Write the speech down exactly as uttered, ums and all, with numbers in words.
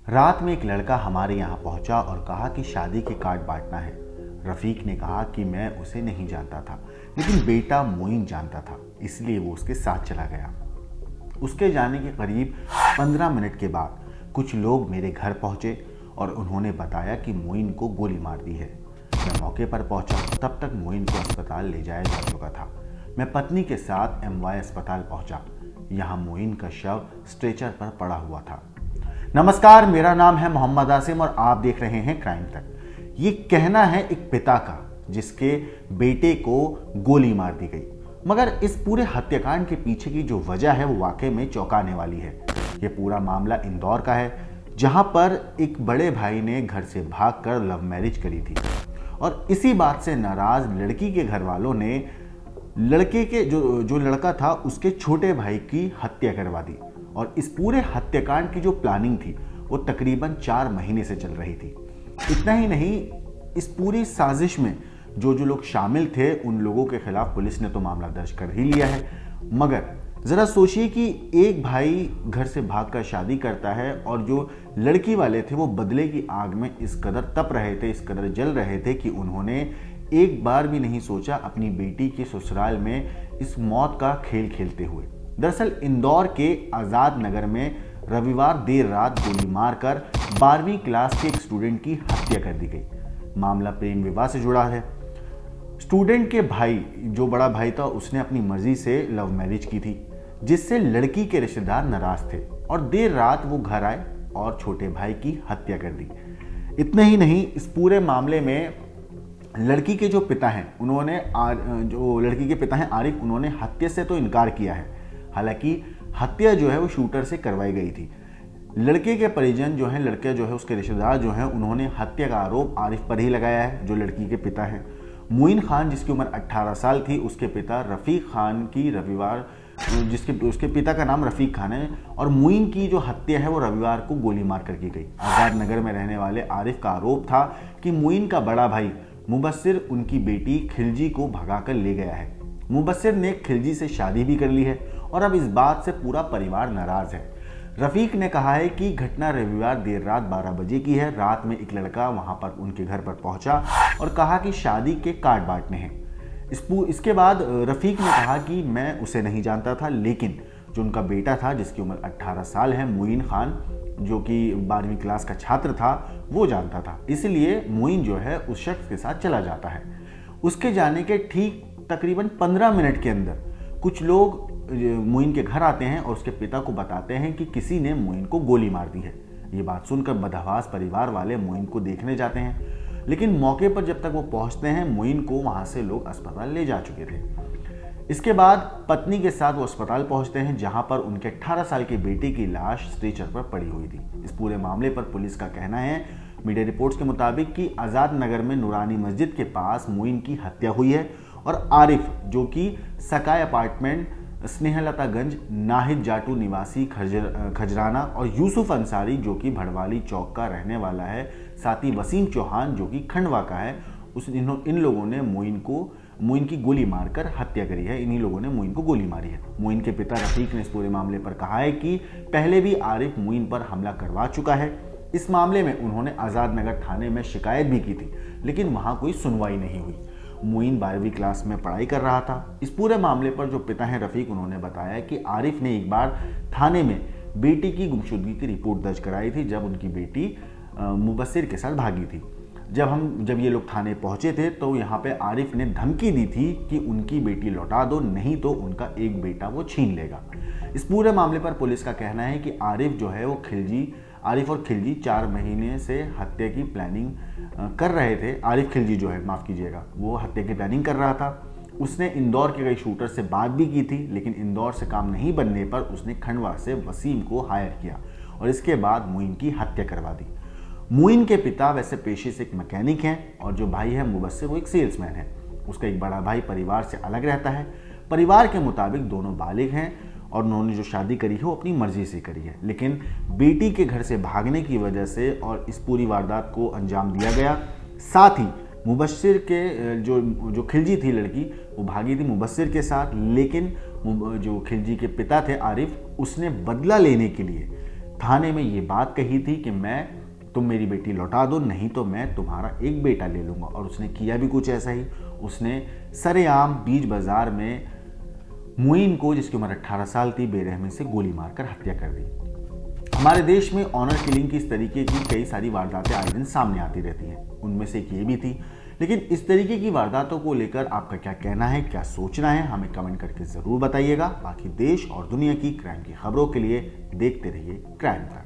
रात में एक लड़का हमारे यहाँ पहुंचा और कहा कि शादी के कार्ड बांटना है। रफीक ने कहा कि मैं उसे नहीं जानता था, लेकिन बेटा मोइन जानता था, इसलिए वो उसके साथ चला गया। उसके जाने के करीब पंद्रह मिनट के बाद कुछ लोग मेरे घर पहुंचे और उन्होंने बताया कि मोइन को गोली मार दी है। मैं मौके पर पहुंचा, तब तक मोइन को अस्पताल ले जाया जा चुका था। मैं पत्नी के साथ एम वाई अस्पताल पहुंचा। यहाँ मोइन का शव स्ट्रेचर पर पड़ा हुआ था। नमस्कार, मेरा नाम है मोहम्मद आसिम और आप देख रहे हैं क्राइम तक। ये कहना है एक पिता का जिसके बेटे को गोली मार दी गई, मगर इस पूरे हत्याकांड के पीछे की जो वजह है वो वाकई में चौंकाने वाली है। ये पूरा मामला इंदौर का है, जहां पर एक बड़े भाई ने घर से भागकर लव मैरिज करी थी और इसी बात से नाराज लड़की के घर वालों ने लड़के के जो जो लड़का था उसके छोटे भाई की हत्या करवा दी। और इस पूरे हत्याकांड की जो प्लानिंग थी वो तकरीबन चार महीने से चल रही थी। इतना ही नहीं, इस पूरी साजिश में जो जो लोग शामिल थे उन लोगों के खिलाफ पुलिस ने तो मामला दर्ज कर ही लिया है। मगर जरा सोचिए कि एक भाई घर से भागकर शादी करता है और जो लड़की वाले थे वो बदले की आग में इस कदर तप रहे थे, इस कदर जल रहे थे कि उन्होंने एक बार भी नहीं सोचा अपनी बेटी के ससुराल में इस मौत का खेल खेलते हुए। दरअसल इंदौर के आजाद नगर में रविवार देर रात गोली मारकर बारहवीं क्लास के एक स्टूडेंट की हत्या कर दी गई। मामला प्रेम विवाह से जुड़ा है। स्टूडेंट के भाई, जो बड़ा भाई था, उसने अपनी मर्जी से लव मैरिज की थी, जिससे लड़की के रिश्तेदार नाराज थे और देर रात वो घर आए और छोटे भाई की हत्या कर दी। इतना ही नहीं, इस पूरे मामले में लड़की के जो पिता हैं उन्होंने जो लड़की के पिता हैं आरिफ, उन्होंने हत्या से तो इनकार किया है। हालांकि हत्या जो है वो शूटर से करवाई गई थी। लड़के के परिजन जो हैं, लड़के जो है उसके रिश्तेदार जो हैं, उन्होंने हत्या का आरोप आरिफ पर ही लगाया है, जो लड़की के पिता हैं। मोइन खान, जिसकी उम्र अट्ठारह साल थी, उसके पिता रफीक खान की रविवार जिसके उसके पिता का नाम रफीक खान है और मोइन की जो हत्या है वो रविवार को गोली मार कर की गई। आजाद नगर में रहने वाले आरिफ का आरोप था कि मोइन का बड़ा भाई मुबस्सिर उनकी बेटी खिलजी को भगाकर ले गया है। मुबस्सिर ने खिलजी से शादी भी कर ली है और अब इस बात से पूरा परिवार नाराज है। रफीक ने कहा है कि घटना रविवार देर रात बारह बजे की है। रात में एक लड़का वहां पर उनके घर पर पहुंचा और कहा कि शादी के कार्ड बांटने हैं। इस इसके बाद रफीक ने कहा कि मैं उसे नहीं जानता था, लेकिन जो उनका बेटा था जिसकी उम्र अट्ठारह साल है, मोइन खान, जो कि बारहवीं क्लास का छात्र था, वो जानता था। इसलिए मोइन जो है उस शख्स के साथ चला जाता है। उसके जाने के ठीक तकरीबन पंद्रह मिनट के अंदर कुछ लोग मोइन के घर आते हैं और उसके पिता को बताते हैं कि किसी ने मोइन को गोली मार दी है। ये बात सुनकर बदहवास परिवार वाले मोइन को देखने जाते हैं, लेकिन मौके पर जब तक वो पहुंचते हैं मोइन को वहां से लोग अस्पताल ले जा चुके थे। इसके बाद पत्नी के साथ वो अस्पताल पहुंचते हैं, जहां पर उनके अठारह साल के बेटे की लाश स्ट्रेचर पर पड़ी हुई थी। इस पूरे मामले पर पुलिस का कहना है, मीडिया रिपोर्ट्स के मुताबिक, कि आजाद नगर में नूरानी मस्जिद के पास मोइन की हत्या हुई है और आरिफ, जो कि सकाय अपार्टमेंट स्नेहलतागंज नाहिद जाटू निवासी खजर खजराना, और यूसुफ अंसारी, जो कि भड़वाली चौक का रहने वाला है, साथ ही वसीम चौहान, जो कि खंडवा का है, उस इन, इन लोगों ने मोइन को मोइन की गोली मारकर हत्या करी है। इन्हीं लोगों ने मोइन को गोली मारी है। मोइन के पिता रफीक ने इस पूरे मामले पर कहा है कि पहले भी आरिफ मोइन पर हमला करवा चुका है। इस मामले में उन्होंने आजाद नगर थाने में शिकायत भी की थी, लेकिन वहां कोई सुनवाई नहीं हुई। मोइन बारहवीं क्लास में पढ़ाई कर रहा था। इस पूरे मामले पर जो पिता हैं रफीक, उन्होंने बताया कि आरिफ ने एक बार थाने में बेटी की गुमशुदगी की रिपोर्ट दर्ज कराई थी, जब उनकी बेटी मुबस्सिर के साथ भागी थी। जब हम जब ये लोग थाने पहुंचे थे तो यहाँ पे आरिफ ने धमकी दी थी कि उनकी बेटी लौटा दो, नहीं तो उनका एक बेटा वो छीन लेगा। इस पूरे मामले पर पुलिस का कहना है कि आरिफ जो है वो खिलजी आरिफ और खिलजी चार महीने से हत्या की प्लानिंग कर रहे थे। आरिफ खिलजी जो है, माफ़ कीजिएगा, वो हत्या की प्लानिंग कर रहा था। उसने इंदौर के कई शूटर से बात भी की थी, लेकिन इंदौर से काम नहीं बनने पर उसने खंडवा से वसीम को हायर किया और इसके बाद मोइन की हत्या करवा दी। मोइन के पिता वैसे पेशे से एक मैकेनिक हैं और जो भाई है मुबस्सिर, वो एक सेल्समैन है। उसका एक बड़ा भाई परिवार से अलग रहता है। परिवार के मुताबिक दोनों बालिग हैं और उन्होंने जो शादी करी है वो अपनी मर्जी से करी है, लेकिन बेटी के घर से भागने की वजह से और इस पूरी वारदात को अंजाम दिया गया। साथ ही मुबस्सिर के जो जो खिलजी थी लड़की, वो भागी थी मुबस्सिर के साथ, लेकिन जो खिलजी के पिता थे आरिफ, उसने बदला लेने के लिए थाने में ये बात कही थी कि मैं तुम मेरी बेटी लौटा दो, नहीं तो मैं तुम्हारा एक बेटा ले लूँगा। और उसने किया भी कुछ ऐसा ही। उसने सरेआम बीच बाजार में मुइन को, जिसकी उम्र अट्ठारह साल थी, बेरहमी से गोली मारकर हत्या कर दी। हमारे देश में ऑनर किलिंग की इस तरीके की कई सारी वारदातें आए दिन सामने आती रहती हैं, उनमें से एक ये भी थी। लेकिन इस तरीके की वारदातों को लेकर आपका क्या कहना है, क्या सोचना है, हमें कमेंट करके ज़रूर बताइएगा। बाकी देश और दुनिया की क्राइम की खबरों के लिए देखते रहिए क्राइम टाइम।